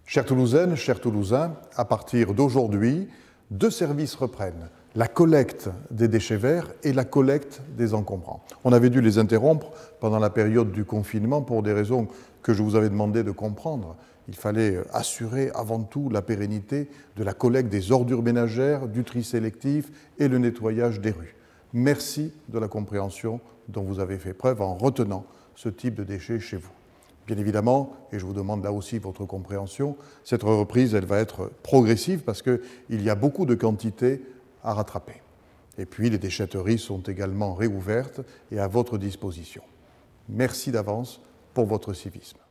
Chères Toulousaines, chers Toulousains, à partir d'aujourd'hui, deux services reprennent, la collecte des déchets verts et la collecte des encombrants. On avait dû les interrompre pendant la période du confinement pour des raisons que je vous avais demandé de comprendre. Il fallait assurer avant tout la pérennité de la collecte des ordures ménagères, du tri sélectif et le nettoyage des rues. Merci de la compréhension dont vous avez fait preuve en retenant ce type de déchets chez vous. Bien évidemment, et je vous demande là aussi votre compréhension, cette reprise, elle va être progressive parce qu'il y a beaucoup de quantités à rattraper. Et puis, les déchetteries sont également réouvertes et à votre disposition. Merci d'avance pour votre civisme.